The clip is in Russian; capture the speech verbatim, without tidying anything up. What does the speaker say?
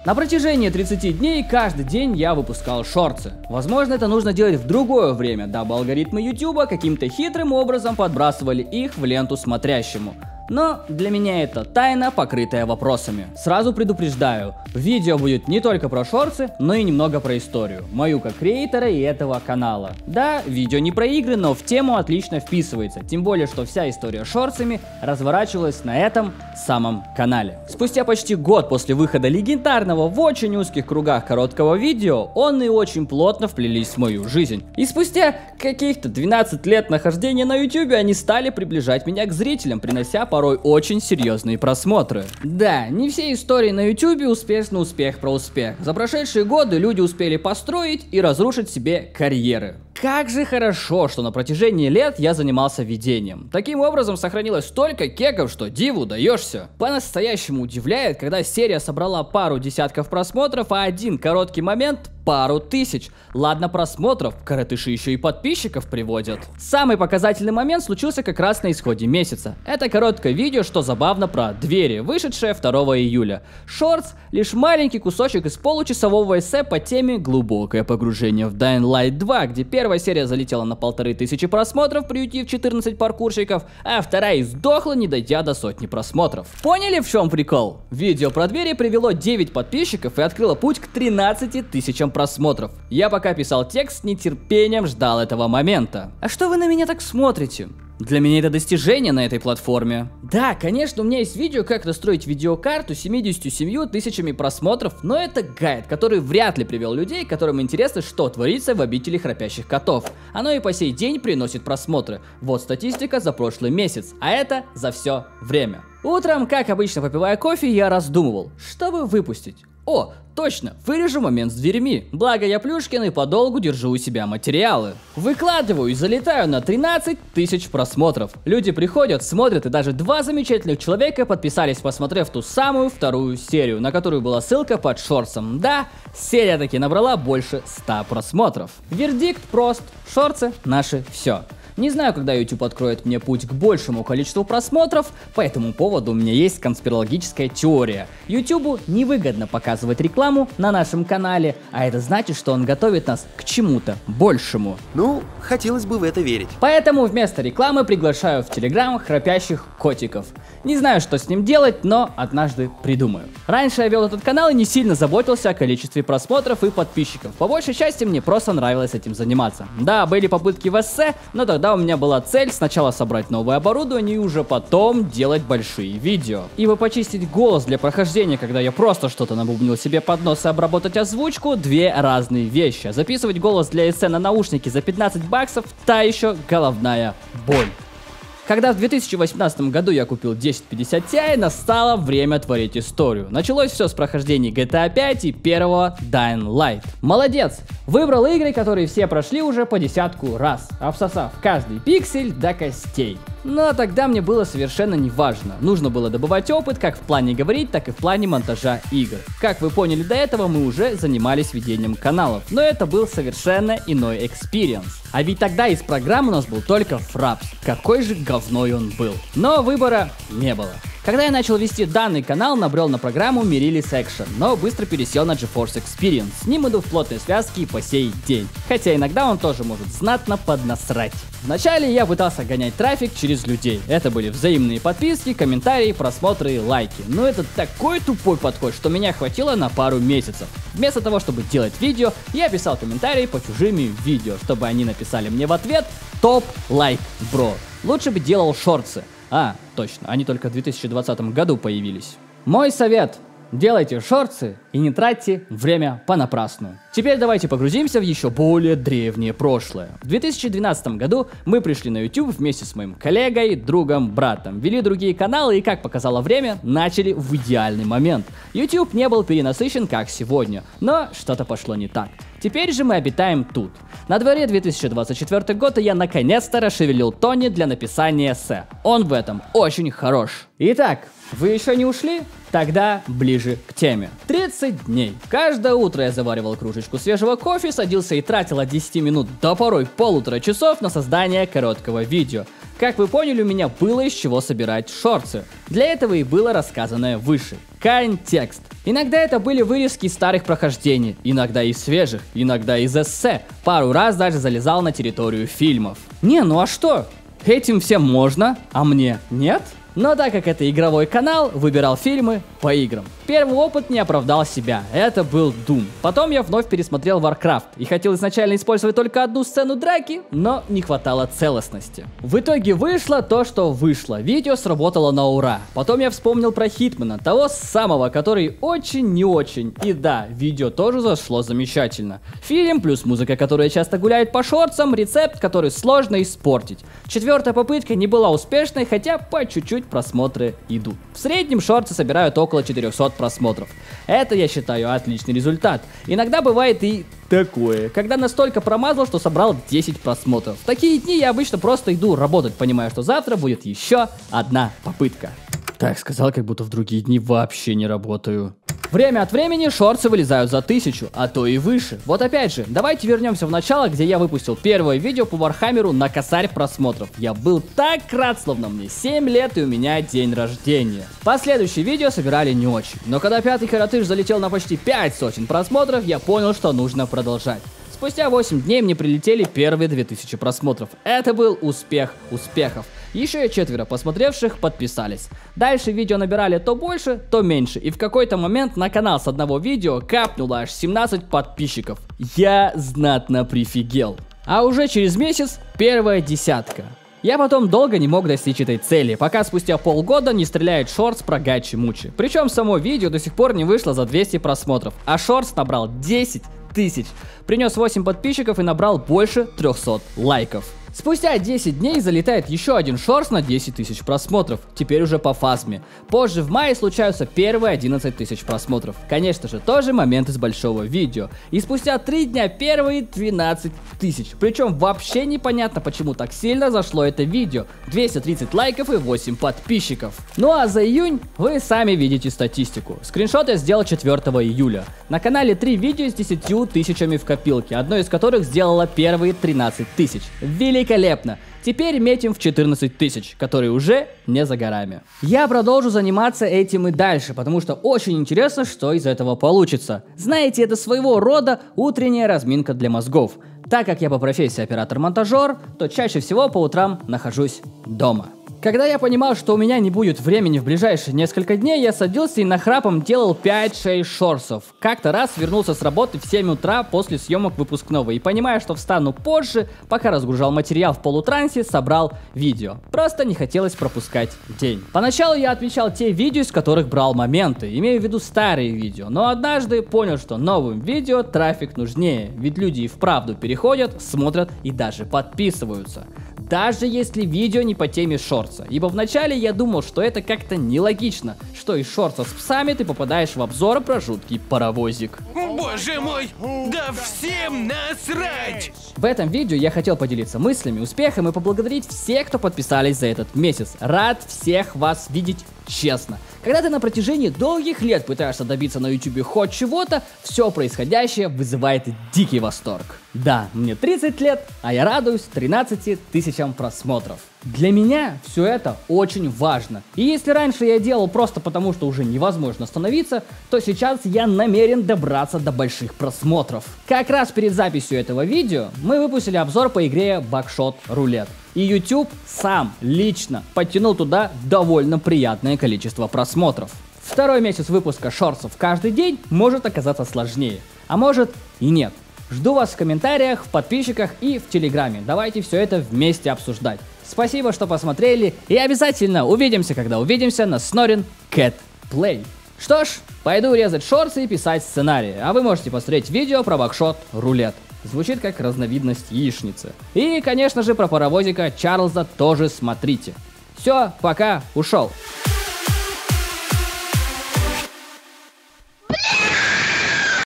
На протяжении тридцати дней каждый день я выпускал шорты. Возможно, это нужно делать в другое время, дабы алгоритмы YouTube каким-то хитрым образом подбрасывали их в ленту смотрящему. Но для меня это тайна, покрытая вопросами. Сразу предупреждаю, видео будет не только про шорты, но и немного про историю, мою как креатора и этого канала. Да, видео не про игры, но в тему отлично вписывается, тем более, что вся история шортсами разворачивалась на этом самом канале. Спустя почти год после выхода легендарного в очень узких кругах короткого видео, он и очень плотно вплелись в мою жизнь. И спустя каких-то двенадцать лет нахождения на YouTube они стали приближать меня к зрителям, принося порой очень серьезные просмотры. Да, не все истории на YouTube успешно успех про успех. За прошедшие годы люди успели построить и разрушить себе карьеры. Как же хорошо, что на протяжении лет я занимался ведением. Таким образом сохранилось столько кеков, что диву даешься. По-настоящему удивляет, когда серия собрала пару десятков просмотров, а один короткий момент пару тысяч. Ладно просмотров, коротыши еще и подписчиков приводят. Самый показательный момент случился как раз на исходе месяца. Это короткое видео, что забавно, про двери, вышедшее второго июля. Шортс — лишь маленький кусочек из получасового эссе по теме «Глубокое погружение в Dying Light два», где первая серия залетела на полторы тысячи просмотров, приютив четырнадцать паркурщиков, а вторая сдохла, не дойдя до сотни просмотров. Поняли, в чем прикол? Видео про двери привело девять подписчиков и открыло путь к тринадцати тысячам просмотров. Я пока писал текст, с нетерпением ждал этого момента. А что вы на меня так смотрите? Для меня это достижение на этой платформе. Да, конечно, у меня есть видео, как настроить видеокарту с семьюдесятью семью тысячами просмотров, но это гайд, который вряд ли привел людей, которым интересно, что творится в обители храпящих котов. Оно и по сей день приносит просмотры. Вот статистика за прошлый месяц, а это за все время. Утром, как обычно попивая кофе, я раздумывал, что бы выпустить. О, точно, вырежу момент с дверьми. Благо я Плюшкин и подолгу держу у себя материалы. Выкладываю и залетаю на тринадцать тысяч просмотров. Люди приходят, смотрят, и даже два замечательных человека подписались, посмотрев ту самую вторую серию, на которую была ссылка под шортсом. Да, серия таки набрала больше ста просмотров. Вердикт прост. Шортсы — наше все. Не знаю, когда YouTube откроет мне путь к большему количеству просмотров, по этому поводу у меня есть конспирологическая теория. YouTube невыгодно показывать рекламу на нашем канале, а это значит, что он готовит нас к чему-то большему. Ну, хотелось бы в это верить. Поэтому вместо рекламы приглашаю в Telegram храпящих котиков. Не знаю, что с ним делать, но однажды придумаю. Раньше я вел этот канал и не сильно заботился о количестве просмотров и подписчиков. По большей части мне просто нравилось этим заниматься. Да, были попытки в эссе, но тогда у меня была цель сначала собрать новое оборудование и уже потом делать большие видео. Ибо почистить голос для прохождения, когда я просто что-то набубнил себе под нос, и обработать озвучку — две разные вещи. Записывать голос для эссе на наушники за пятнадцать баксов — та еще головная боль. Когда в две тысячи восемнадцатом году я купил десять пятьдесят Ti, настало время творить историю. Началось все с прохождения джи ти эй пять и первого Dying Light. Молодец! Выбрал игры, которые все прошли уже по десятку раз, обсосав каждый пиксель до костей. Но тогда мне было совершенно не важно. Нужно было добывать опыт как в плане говорить, так и в плане монтажа игр. Как вы поняли до этого, мы уже занимались ведением каналов, но это был совершенно иной экспириенс. А ведь тогда из программы у нас был только Fraps. Какой же говной он был. Но выбора не было. Когда я начал вести данный канал, набрел на программу Mirrorless Action, но быстро пересел на GeForce Experience. С ним иду в плотной связке и по сей день. Хотя иногда он тоже может знатно поднасрать. Вначале я пытался гонять трафик через людей. Это были взаимные подписки, комментарии, просмотры и лайки. Но это такой тупой подход, что меня хватило на пару месяцев. Вместо того, чтобы делать видео, я писал комментарии по чужими видео, чтобы они написали мне в ответ «Топ лайк, бро». Лучше бы делал шортсы. А, точно, они только в две тысячи двадцатом году появились. Мой совет: делайте шортсы и не тратьте время понапрасну. Теперь давайте погрузимся в еще более древнее прошлое. В две тысячи двенадцатом году мы пришли на YouTube вместе с моим коллегой, другом, братом. Вели другие каналы и, как показало время, начали в идеальный момент. YouTube не был перенасыщен, как сегодня, но что-то пошло не так. Теперь же мы обитаем тут. На дворе две тысячи двадцать четвёртый год, и я наконец-то расшевелил Тони для написания эссе. Он в этом очень хорош. Итак, вы еще не ушли? Тогда ближе к теме. тридцать дней. Каждое утро я заваривал кружечку свежего кофе, садился и тратил от десяти минут до порой полутора часов на создание короткого видео. Как вы поняли, у меня было из чего собирать шортсы. Для этого и было рассказанное выше. Контекст. Иногда это были вырезки из старых прохождений, иногда из свежих, иногда из эссе. Пару раз даже залезал на территорию фильмов. Не, ну а что? Этим всем можно, а мне нет? Но так как это игровой канал, выбирал фильмы по играм. Первый опыт не оправдал себя, это был Doom. Потом я вновь пересмотрел Warcraft и хотел изначально использовать только одну сцену драки, но не хватало целостности. В итоге вышло то, что вышло, видео сработало на ура. Потом я вспомнил про Хитмана, того самого, который очень не очень. И да, видео тоже зашло замечательно. Фильм плюс музыка, которая часто гуляет по шортсам, рецепт, который сложно испортить. Четвертая попытка не была успешной, хотя по чуть-чуть просмотры идут. В среднем шорты собирают около четырехсот просмотров. Это, я считаю, отличный результат. Иногда бывает и такое, когда настолько промазал, что собрал десять просмотров. В такие дни я обычно просто иду работать, понимая, что завтра будет еще одна попытка. Так сказал, как будто в другие дни вообще не работаю. Время от времени шорты вылезают за тысячу, а то и выше. Вот опять же, давайте вернемся в начало, где я выпустил первое видео по Вархаммеру на косарь просмотров. Я был так рад, словно мне семь лет и у меня день рождения. Последующие видео собирали не очень, но когда пятый коротыш залетел на почти пять сотен просмотров, я понял, что нужно продолжать. Спустя восемь дней мне прилетели первые две тысячи просмотров. Это был успех успехов. Еще и четверо посмотревших подписались. Дальше видео набирали то больше, то меньше. И в какой-то момент на канал с одного видео капнуло аж семнадцать подписчиков. Я знатно прифигел. А уже через месяц первая десятка. Я потом долго не мог достичь этой цели, пока спустя полгода не стреляет шортс про гачи-мучи. Причем само видео до сих пор не вышло за двести просмотров, а шортс набрал десять тысяч. Принес восемь подписчиков и набрал больше трехсот лайков. Спустя десять дней залетает еще один шортс на десять тысяч просмотров, теперь уже по фазме. Позже в мае случаются первые одиннадцать тысяч просмотров. Конечно же, тоже момент из большого видео. И спустя три дня первые двенадцать тысяч. Причем вообще непонятно, почему так сильно зашло это видео. двести тридцать лайков и восемь подписчиков. Ну а за июнь вы сами видите статистику. Скриншот я сделал четвёртого июля. На канале три видео с десятью тысячами в копилке, одно из которых сделало первые тринадцать тысяч. Великолепно. Великолепно. Теперь метим в четырнадцать тысяч, которые уже не за горами. Я продолжу заниматься этим и дальше, потому что очень интересно, что из этого получится. Знаете, это своего рода утренняя разминка для мозгов. Так как я по профессии оператор-монтажер, то чаще всего по утрам нахожусь дома. Когда я понимал, что у меня не будет времени в ближайшие несколько дней, я садился и нахрапом делал пять-шесть шортсов. Как-то раз вернулся с работы в семь утра после съемок выпускного и, понимая, что встану позже, пока разгружал материал в полутрансе, собрал видео. Просто не хотелось пропускать день. Поначалу я отмечал те видео, из которых брал моменты, имею в виду старые видео, но однажды понял, что новым видео трафик нужнее, ведь люди и вправду переходят, смотрят и даже подписываются. Даже если видео не по теме шортса, ибо вначале я думал, что это как-то нелогично, что из шортса с псами ты попадаешь в обзор про жуткий паровозик. Боже мой, да всем насрать! В этом видео я хотел поделиться мыслями, успехом и поблагодарить всех, кто подписались за этот месяц. Рад всех вас видеть честно. Когда ты на протяжении долгих лет пытаешься добиться на ютубе хоть чего-то, все происходящее вызывает дикий восторг. Да, мне тридцать лет, а я радуюсь тринадцати тысячам просмотров. Для меня все это очень важно. И если раньше я делал просто потому, что уже невозможно остановиться, то сейчас я намерен добраться до больших просмотров. Как раз перед записью этого видео мы выпустили обзор по игре Buckshot Roulette. И YouTube сам лично подтянул туда довольно приятное количество просмотров. Второй месяц выпуска шортсов каждый день может оказаться сложнее, а может и нет. Жду вас в комментариях, в подписчиках и в Телеграме. Давайте все это вместе обсуждать. Спасибо, что посмотрели, и обязательно увидимся, когда увидимся на Snoring Cat Play. Что ж, пойду резать шорты и писать сценарии, а вы можете посмотреть видео про Buckshot Roulette. Звучит как разновидность яичницы. И, конечно же, про паровозика Чарльза тоже смотрите. Все, пока, ушел.